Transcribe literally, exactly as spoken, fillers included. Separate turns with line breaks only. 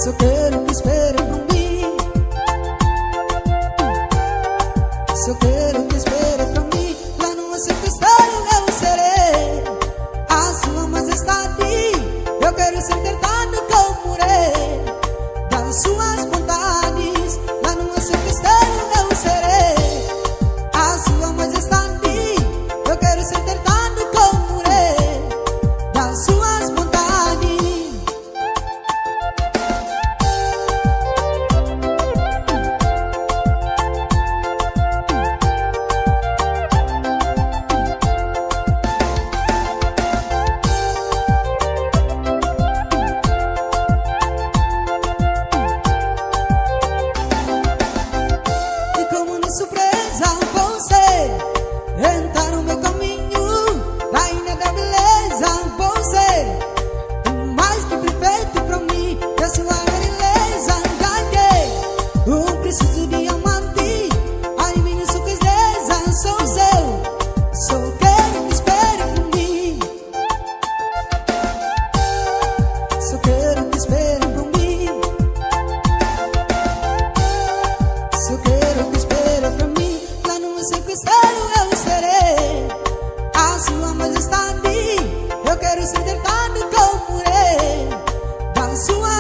Só quero que espere por mim. Só quero que espere por mim. Lá no seu castelo eu serei a sua majestade. Eu quero ser tratado como rei das suas bondades. Lá no seu castelo eu serei a sua majestade. Eu quero ser tratado como rei das suas bondades. Surpresa, você entrar no meu caminho, rainha da beleza, você o mais que perfeito pra mim, da sua beleza ganhei um preciso diamante, ai minha surpresa, sou seu, só quero que espere por mim, só quero que espere por mim, só quero que espere. Seu castelo eu serei a sua majestade. Eu quero ser tratado como rei da sua